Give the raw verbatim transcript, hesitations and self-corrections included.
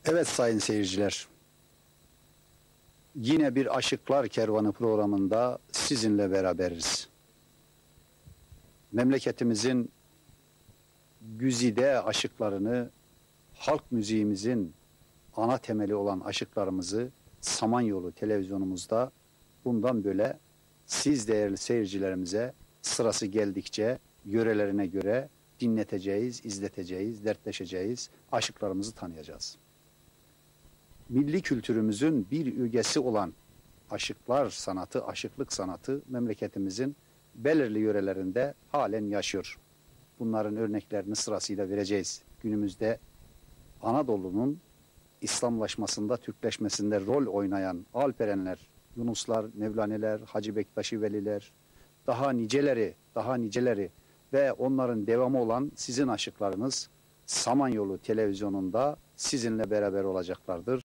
Evet sayın seyirciler, yine bir Aşıklar Kervanı programında sizinle beraberiz. Memleketimizin güzide aşıklarını, halk müziğimizin ana temeli olan aşıklarımızı Samanyolu televizyonumuzda bundan böyle siz değerli seyircilerimize sırası geldikçe yörelerine göre dinleteceğiz, izleteceğiz, dertleşeceğiz, aşıklarımızı tanıyacağız. Milli kültürümüzün bir ügesi olan aşıklar sanatı, aşıklık sanatı memleketimizin belirli yörelerinde halen yaşıyor. Bunların örneklerini sırasıyla vereceğiz. Günümüzde Anadolu'nun İslamlaşmasında, Türkleşmesinde rol oynayan Alperenler, Yunuslar, Mevlaneler, Hacı Bektaşi Veliler, daha niceleri, daha niceleri ve onların devamı olan sizin aşıklarınız Samanyolu televizyonunda sizinle beraber olacaklardır.